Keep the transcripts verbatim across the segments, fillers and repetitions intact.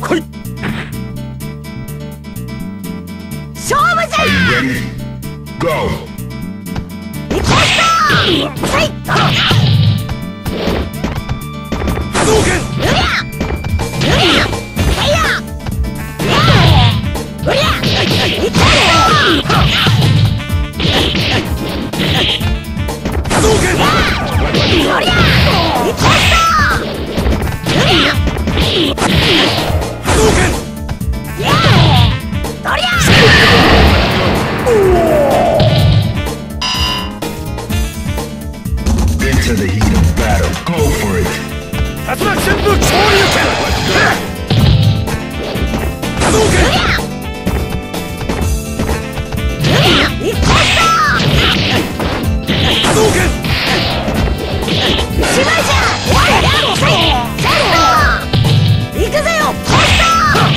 来い。 勝負じゃ。 Go。 いけそう。せい。 波動拳。 うりゃ。うりゃ。せいや。うりゃ。いけそう。 波動拳。 うりゃ。いけそう。うりゃ。 波動拳。 いや。とりゃ。 Into the heat of battle. Go for it. 竜巻旋風潮流拳。波動拳。 いけそう。 波動拳。 しまいじゃ。やれ。せい。セット。行くぜよ。セット。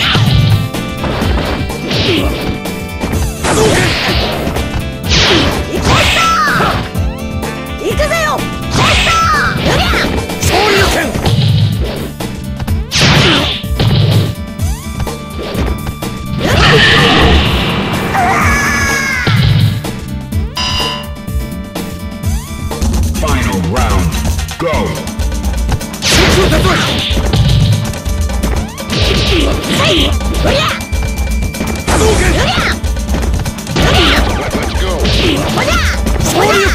波動拳。 いけそう。行くぜよ。セット。うりゃ。 潮流拳。 Final round. Go. 真空竜巻。 せい。うりゃ。 波動拳。 うりゃ。うりゃ。 Let's go. ほじゃ。 潮流拳。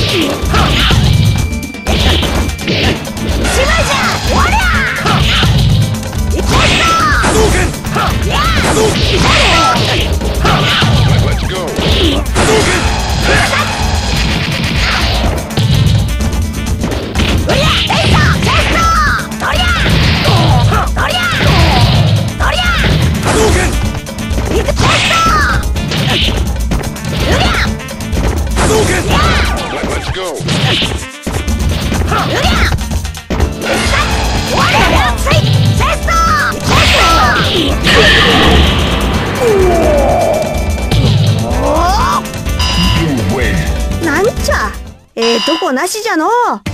しまいじゃ。おりゃ。いけそう。 波動拳。 いや。 波動拳。 Let's go. 波動拳。 うりゃ。セット。セット。とりゃ。とりゃ。とりゃ。 波動拳。 いく。セット。うりゃ。 波動拳。 いや。 Let's go. うりゃ。おりゃ。せい。セット。セット。 You win. なんちゃ。ええとこなしじゃのう。